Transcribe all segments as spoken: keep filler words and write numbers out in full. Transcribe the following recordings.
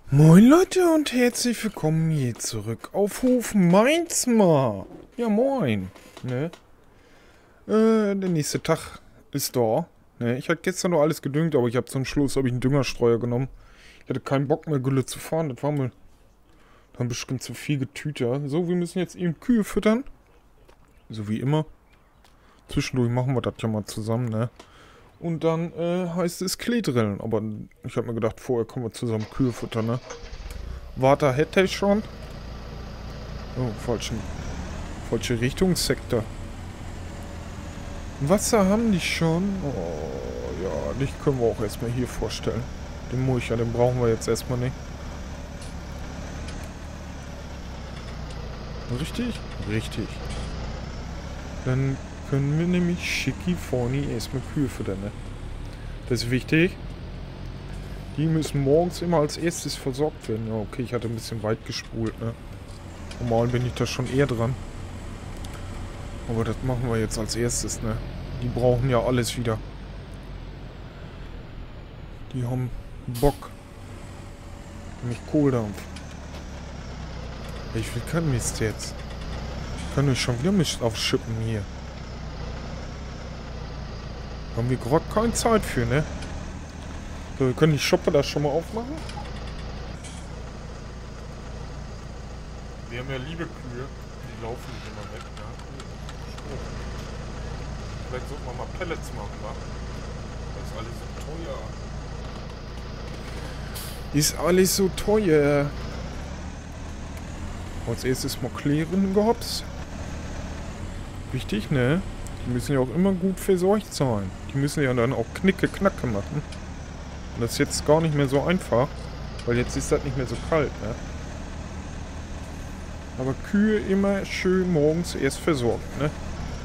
Moin Leute und herzlich willkommen hier zurück auf Hof Mainzmar. Ja moin, ne? Äh, der nächste Tag ist da. Ne? Ich hatte gestern noch alles gedüngt, aber ich habe zum Schluss hab ich einen Düngerstreuer genommen. Ich hatte keinen Bock mehr Gülle zu fahren, das war mir dann bestimmt zu viel Getüter. So, wir müssen jetzt eben Kühe füttern. So wie immer. Zwischendurch machen wir das ja mal zusammen, ne? Und dann äh, heißt es Kleedrillen. Aber ich habe mir gedacht, vorher kommen wir zusammen Kühe füttern, ne? Warte, hätte ich schon. Oh, falsche, falsche Richtungssektor. Wasser haben die schon. Oh, ja, dich können wir auch erstmal hier vorstellen. Den Mulcher, den brauchen wir jetzt erstmal nicht. Richtig? Richtig. Dann können wir nämlich schicki vorne erstmal Kühe füttern, ne? Das ist wichtig. Die müssen morgens immer als erstes versorgt werden. Ja, okay, ich hatte ein bisschen weit gespult, ne? Normal bin ich da schon eher dran. Aber das machen wir jetzt als erstes, ne? Die brauchen ja alles wieder. Die haben Bock. Nämlich Kohldampf. Ich will keinen Mist jetzt. Ich kann euch schon wieder Mist aufschippen hier. Haben wir gerade keine Zeit für, ne? So, wir können die Shoppe da schon mal aufmachen. Wir haben ja liebe Kühe. Die laufen nicht immer weg, ne? Vielleicht sollten wir mal Pellets machen, wa? Das ist alles so teuer. Ist alles so teuer. Als erstes mal klären gehabt. Wichtig, ne? Die müssen ja auch immer gut versorgt sein. Die müssen ja dann auch Knicke, Knacke machen. Und das ist jetzt gar nicht mehr so einfach. Weil jetzt ist das nicht mehr so kalt, ne? Aber Kühe immer schön morgens erst versorgt, ne?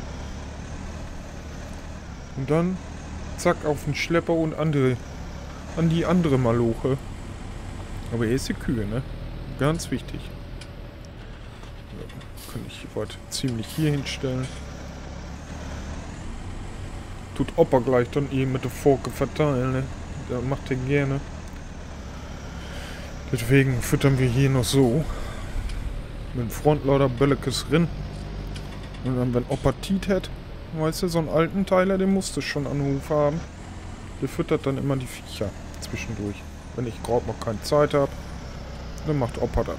Und dann zack auf den Schlepper und andere, an die andere Maloche. Aber erst die Kühe, ne? Ganz wichtig. So, kann ich heute ziemlich hier hinstellen. Tut Opa gleich dann eben mit der Forke verteilen, ne? Der macht den gerne. Deswegen füttern wir hier noch so. Mit dem Frontlader Böllekes rin. Und dann, wenn Opa Tiet hat, weißt du, so einen alten Teiler, den musst du schon an den Hof haben. Der füttert dann immer die Viecher zwischendurch. Wenn ich gerade noch keine Zeit habe, dann macht Opa das.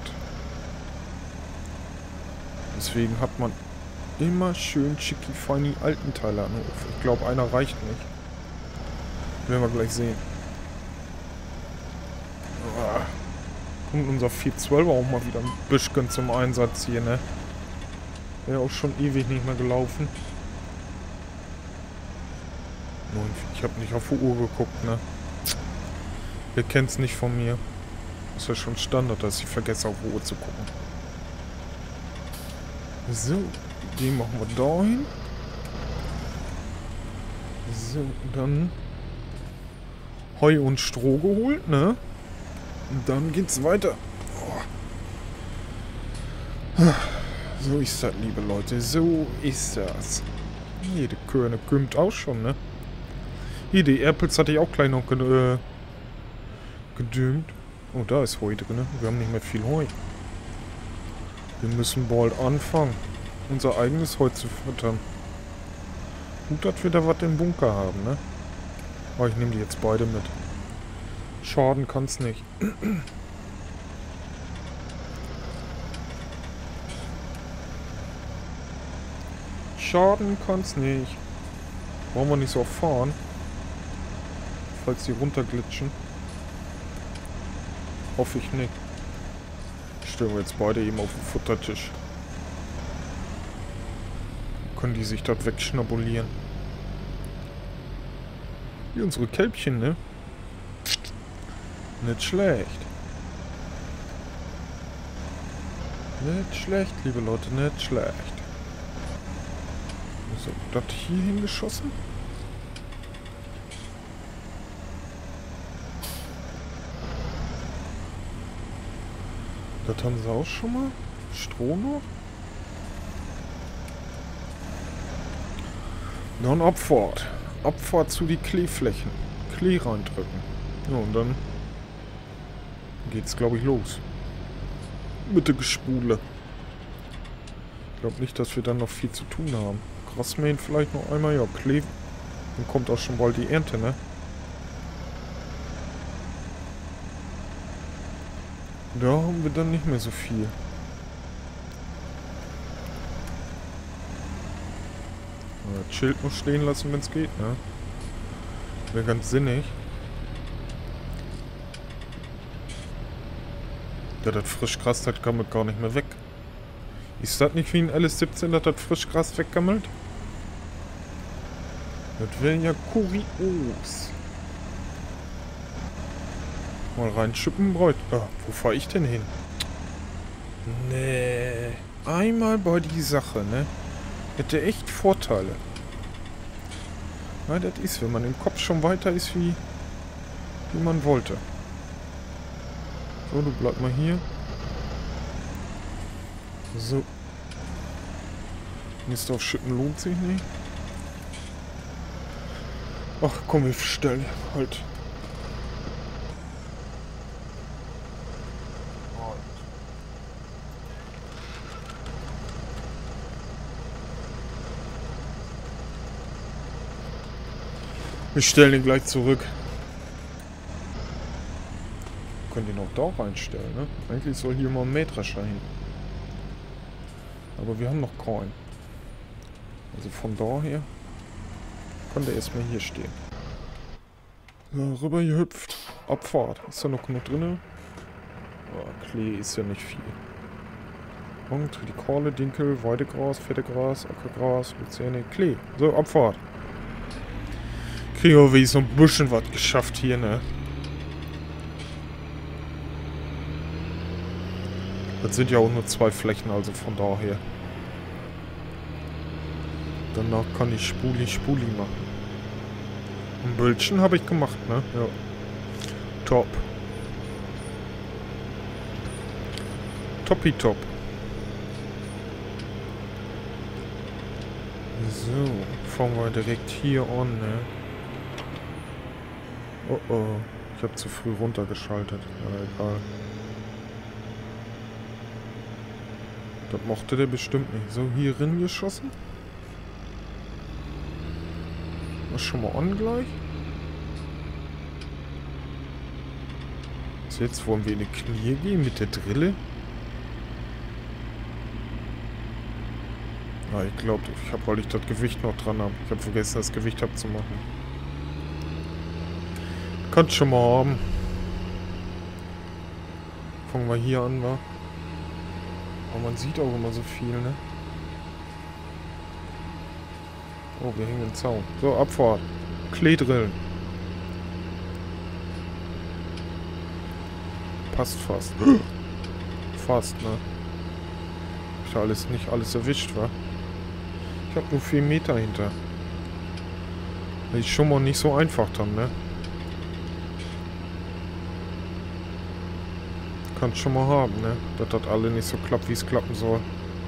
Deswegen hat man immer schön schicki feini alten Teiler an den Hof. Ich glaube, einer reicht nicht. Werden wir gleich sehen. Kommt unser vier zwölfer auch mal wieder ein bisschen zum Einsatz hier, ne? Wäre auch schon ewig nicht mehr gelaufen. Ich habe nicht auf die Uhr geguckt, ne? Ihr kennt's nicht von mir. Ist ja schon Standard, dass ich vergesse, auf die Uhr zu gucken. So, den machen wir dahin. So, dann Heu und Stroh geholt, ne? Und dann geht's weiter. Oh. So ist das, liebe Leute. So ist das. Hier, die Körner kümmert auch schon, ne? Hier, die Erpels hatte ich auch gleich noch äh, gedüngt. Oh, da ist Heu drin, ne? Wir haben nicht mehr viel Heu. Wir müssen bald anfangen, unser eigenes Heu zu füttern. Gut, dass wir da was im Bunker haben, ne? Aber ich nehme die jetzt beide mit. Schaden kann's nicht. Schaden kann's nicht. Wollen wir nicht so fahren? Falls die runterglitschen. Hoffe ich nicht. Stellen wir jetzt beide eben auf den Futtertisch. Können die sich dort wegschnabulieren. Wie unsere Kälbchen, ne? Nicht schlecht. Nicht schlecht, liebe Leute, nicht schlecht. So, das hier hingeschossen. Das haben sie auch schon mal. Stroh noch. Dann Abfahrt. Abfahrt zu die Kleeflächen. Klee reindrücken. Ja, und dann geht's, glaube ich, los. Mit der Gespule. Ich glaube nicht, dass wir dann noch viel zu tun haben. Grasmähen vielleicht noch einmal, ja, Klee. Dann kommt auch schon bald die Ernte, ne? Da haben wir dann nicht mehr so viel. Ja, das Schild muss stehen lassen, wenn es geht, ne? Wäre ganz sinnig. Ja, das Frischgras, das gammelt gar nicht mehr weg. Ist das nicht wie ein L S siebzehn, dass das Frischgras weggammelt? Das wäre ja kurios. Mal reinschippen, Bräut. Ah, wo fahre ich denn hin? Nee. Einmal bei die Sache, ne? Hätte echt Vorteile. Na, das ist, wenn man im Kopf schon weiter ist, wie, wie man wollte. So, du bleib mal hier. So. Mist aufschütten lohnt sich nicht. Ach komm, wir stellen halt. Wir stellen ihn gleich zurück. Können den auch da reinstellen, ne? Eigentlich soll hier mal ein Mähdrescher hin. Aber wir haben noch keinen. Also von daher kann der erstmal hier stehen. So, rüber gehüpft. Abfahrt. Ist da noch genug drin? Oh, Klee ist ja nicht viel. Und Tritikale, Dinkel, Weidegras, Fettegras, Ackergras, Luzerne, Klee. So, Abfahrt. Kriegen wir wie so ein bisschen was geschafft hier, ne? Das sind ja auch nur zwei Flächen, also von daher. Danach kann ich Spuli Spuli machen. Ein Bildchen habe ich gemacht, ne? Ja. Top. Toppi-top. So, fangen wir direkt hier an, ne? Oh oh, ich habe zu früh runtergeschaltet. Ja, egal. Das mochte der bestimmt nicht. So, hier rein geschossen. Das schon mal on gleich. So, jetzt wollen wir in die Knie gehen mit der Drille. Ja, ich glaube, ich habe, weil ich das Gewicht noch dran habe. Ich habe vergessen, das Gewicht abzumachen. Kannst schon mal haben. Fangen wir hier an, wa? Aber man sieht auch immer so viel, ne? Oh, wir hängen im Zaun. So, Abfahrt. Klee drillen. Passt fast. Fast, ne? Ich habe alles nicht alles erwischt, wa? Ich habe nur vier Meter hinter. Das ist schon mal nicht so einfach dann, ne? Kannst schon mal haben, ne? Dass das alle nicht so klappt, wie es klappen soll.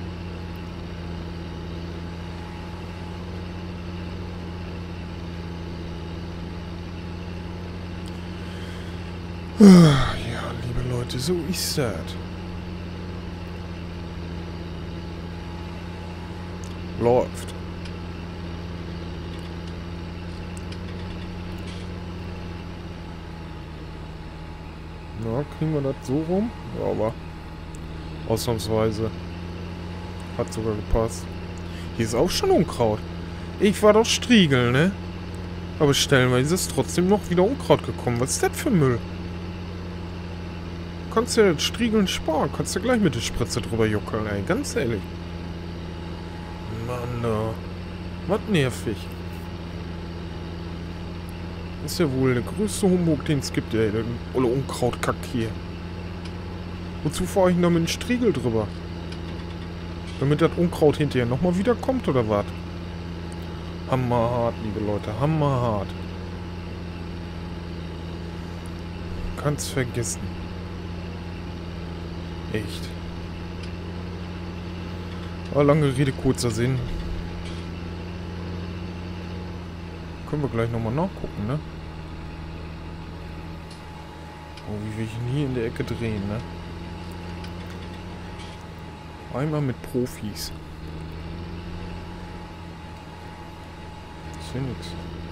Ja, liebe Leute, so ist das. Läuft. Na, kriegen wir das so rum? Ja, aber ausnahmsweise hat sogar gepasst. Hier ist auch schon Unkraut. Ich war doch Striegel, ne? Aber stellenweise ist trotzdem noch wieder Unkraut gekommen. Was ist das für Müll? Kannst du ja das Striegeln sparen. Kannst du gleich mit der Spritze drüber juckeln, ey. Ganz ehrlich. Mann, da. Was nervig. Das ist ja wohl der größte Humbug, den es gibt, ey. Der olle Unkrautkack hier. Wozu fahre ich denn da mit dem Striegel drüber? Damit das Unkraut hinterher nochmal wiederkommt, oder was? Hammerhart, liebe Leute. Hammerhart. Kannst vergessen. Echt. Aber lange Rede, kurzer Sinn. Können wir gleich nochmal nachgucken, ne? Oh, wie will ich nie in der Ecke drehen, ne? Einmal mit Profis. Das ist ja nix.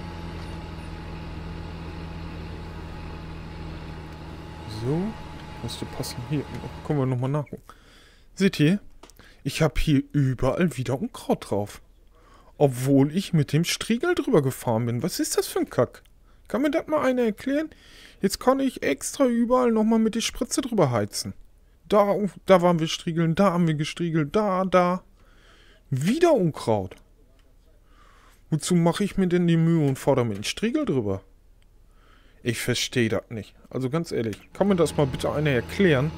So. Müsste passen. Hier, können wir nochmal nachgucken. Seht ihr? Ich habe hier überall wieder Unkraut drauf. Obwohl ich mit dem Striegel drüber gefahren bin. Was ist das für ein Kack? Kann mir das mal einer erklären? Jetzt kann ich extra überall nochmal mit der Spritze drüber heizen. Da, da waren wir striegeln, da haben wir gestriegelt, da, da. Wieder Unkraut. Wozu mache ich mir denn die Mühe und fahre da mit dem Striegel drüber? Ich verstehe das nicht. Also ganz ehrlich, kann mir das mal bitte einer erklären?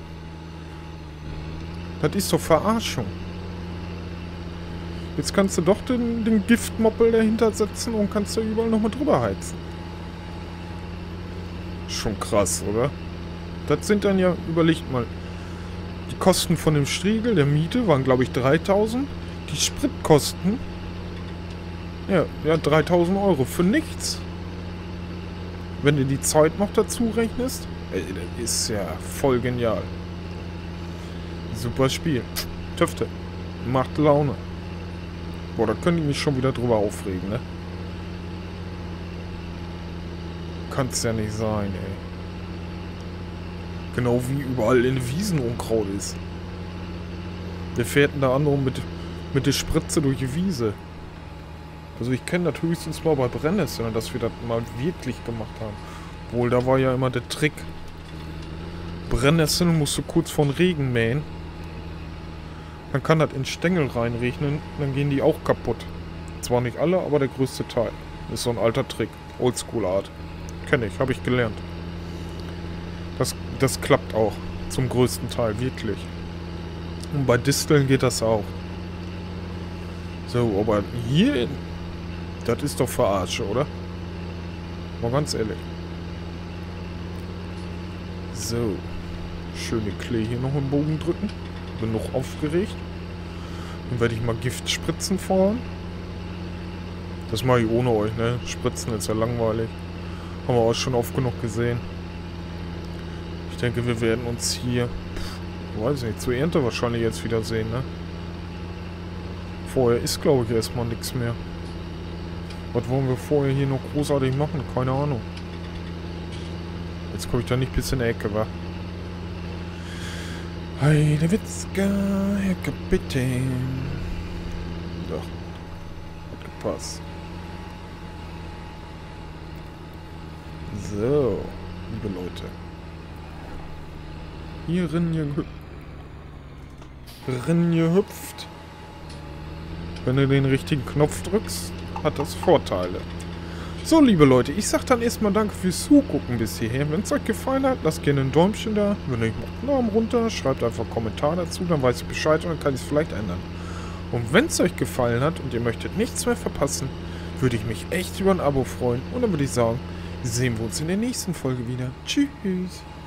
Das ist doch Verarschung. Jetzt kannst du doch den, den Giftmoppel dahinter setzen und kannst da überall nochmal drüber heizen. Schon krass, oder? Das sind dann ja, überlegt mal, die Kosten von dem Striegel, der Miete, waren glaube ich dreitausend. Die Spritkosten, ja, ja dreitausend Euro für nichts. Wenn du die Zeit noch dazu rechnest, ey, das ist ja voll genial. Super Spiel. Töfte. Macht Laune. Boah, da könnte ich mich schon wieder drüber aufregen, ne? Kann's ja nicht sein, ey. Genau wie überall in Wiesen Unkraut ist. Der fährt da andere mit, mit der Spritze durch die Wiese. Also ich kenne das höchstens mal bei Brennnesseln, dass wir das mal wirklich gemacht haben. Obwohl, da war ja immer der Trick. Brennnesseln musst du kurz vor Regen mähen. Dann kann das in Stängel reinregnen, dann gehen die auch kaputt. Zwar nicht alle, aber der größte Teil. Ist so ein alter Trick. Oldschool-Art. Kenne ich, habe ich gelernt. Das, das klappt auch. Zum größten Teil, wirklich. Und bei Disteln geht das auch. So, aber hier... Das ist doch Verarsche, oder? Mal ganz ehrlich. So. Schöne Klee hier noch im Bogen drücken. Bin noch aufgeregt. Dann werde ich mal Giftspritzen fahren. Das mache ich ohne euch, ne? Spritzen ist ja langweilig. Haben wir auch schon oft genug gesehen. Ich denke, wir werden uns hier, pff, weiß nicht, zur Ernte wahrscheinlich jetzt wieder sehen, ne? Vorher ist, glaube ich, erstmal nichts mehr. Was wollen wir vorher hier noch großartig machen? Keine Ahnung. Jetzt komme ich da nicht bis in die Ecke, wa? Heidewitzka, Herr Kapitän. Doch. Hat gepasst. So, liebe Leute. Hier rennen gehüpft. Rennen gehüpft. Wenn du den richtigen Knopf drückst, hat das Vorteile. So, liebe Leute, ich sag dann erstmal danke fürs Zugucken bis hierher. Wenn es euch gefallen hat, lasst gerne ein Däumchen da. Wenn euch einen Daumen runter, schreibt einfach einen Kommentar dazu, dann weiß ich Bescheid und dann kann ich es vielleicht ändern. Und wenn es euch gefallen hat und ihr möchtet nichts mehr verpassen, würde ich mich echt über ein Abo freuen. Und dann würde ich sagen, sehen wir uns in der nächsten Folge wieder. Tschüss.